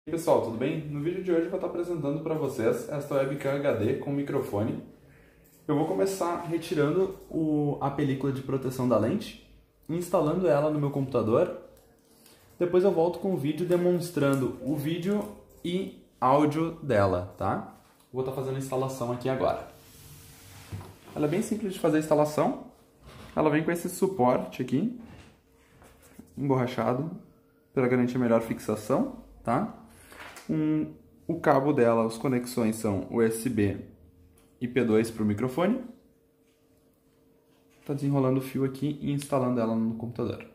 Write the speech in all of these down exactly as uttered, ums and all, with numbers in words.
E aí, pessoal, tudo bem? No vídeo de hoje eu vou estar apresentando para vocês esta webcam H D com microfone. Eu vou começar retirando o, a película de proteção da lente, instalando ela no meu computador. Depois eu volto com o vídeo demonstrando o vídeo e áudio dela, tá? Vou estar fazendo a instalação aqui agora. Ela é bem simples de fazer a instalação. Ela vem com esse suporte aqui, emborrachado, para garantir melhor fixação, tá? Um, o cabo dela, as conexões são U S B e P dois para o microfone. Tá desenrolando o fio aqui e instalando ela no computador.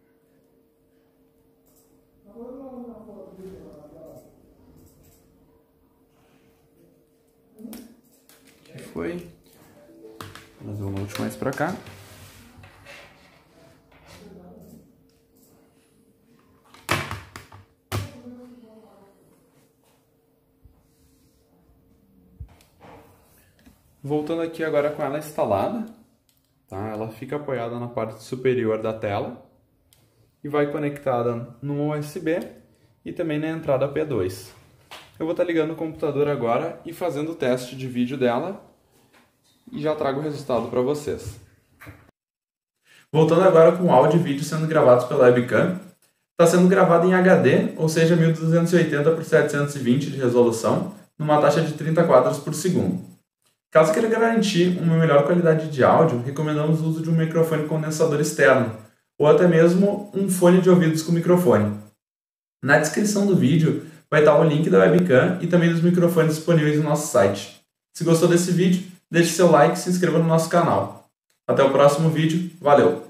Aqui foi. Vou trazer o note mais para cá. Voltando aqui agora com ela instalada, tá? Ela fica apoiada na parte superior da tela e vai conectada no U S B e também na entrada P dois. Eu vou estar ligando o computador agora e fazendo o teste de vídeo dela e já trago o resultado para vocês. Voltando agora com o áudio e vídeo sendo gravados pela webcam. Está sendo gravado em H D, ou seja, mil duzentos e oitenta por setecentos e vinte de resolução, numa taxa de trinta quadros por segundo. Caso queira garantir uma melhor qualidade de áudio, recomendamos o uso de um microfone condensador externo, ou até mesmo um fone de ouvidos com microfone. Na descrição do vídeo vai estar o link da webcam e também dos microfones disponíveis no nosso site. Se gostou desse vídeo, deixe seu like e se inscreva no nosso canal. Até o próximo vídeo, valeu!